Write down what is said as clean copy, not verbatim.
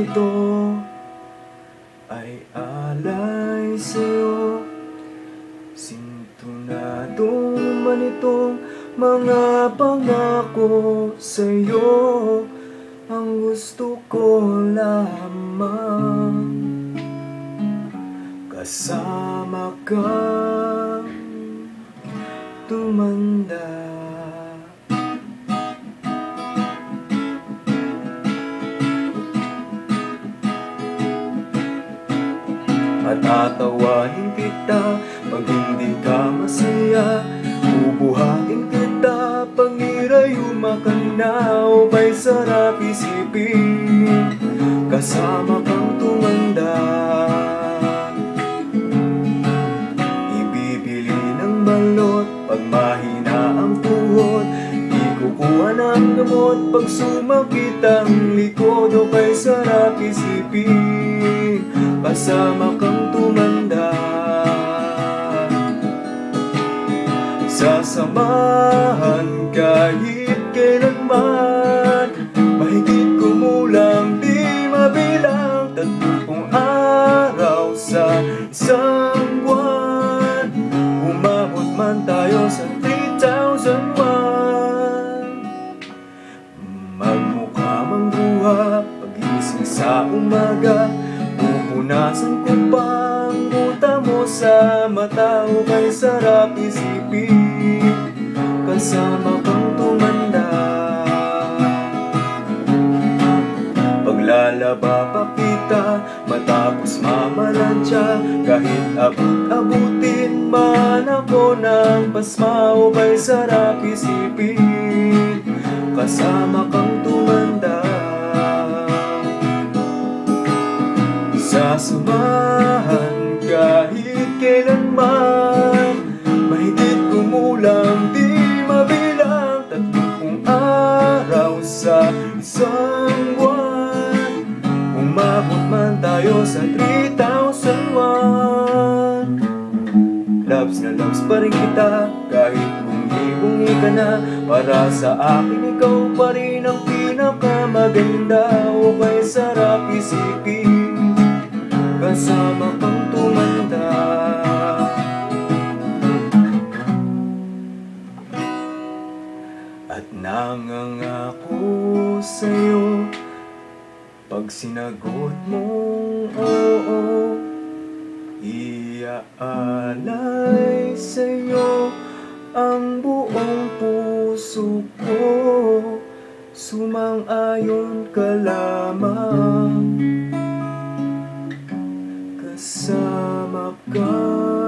ito ay alay sa'yo. Sintunado man itong mga pangako sa'yo. Ang gusto ko lamang kasama kang tumanda. At tatawanin kita pag hindi ka masaya. Bubuhatin kita pag irayuma ka na. O ba'y sarap isipin kasama kang tumanda. Ibibili ng balot pag mahina ang tuhod. Ikukuha ng gamot pag sumakit ang likod. O ba'y sarap isipin kasama kang tumanda. Sasamahan kahit kailanman, mahigit kumulang di mabilang. 30 araw sa isang buwan, umabot man tayo sa 3,001. Magmukha mang buha pagising sa umaga, pupunasan ko pa ang buta mo sa mata. O kay sarap isipin kasama kang tumanda. Paglalaba pa kita matapos mamalansya, kahit abut-abutin man ako ng pasma. O kay sarap isipin kasama kang tumanda. Sasamahan kahit kailanman, mahigit kumulang di mabilang. 30 araw sa isang buwan, umabot man tayo sa 3,001. Loves na loves pa rin kita kahit bungi-bungi ka na. Para sa akin ikaw pa rin ang pinakamaganda. O kay sarap isipin kasama kang tumanda. At nangangako sa'yo pag sinagot mong oo, iaalay sa'yo ang buong puso ko. Sumang-ayon ka lamang kasama ka.